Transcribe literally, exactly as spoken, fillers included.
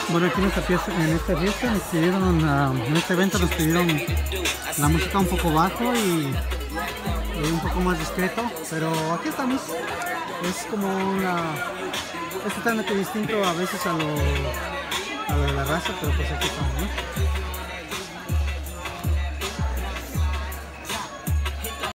Bueno, aquí en esta fiesta, en esta fiesta nos pidieron, ah, en este evento nos pidieron la música un poco bajo y, y un poco más discreto, pero aquí estamos. Es como una, es totalmente distinto a veces a lo, a lo de la raza, pero pues aquí estamos, ¿no?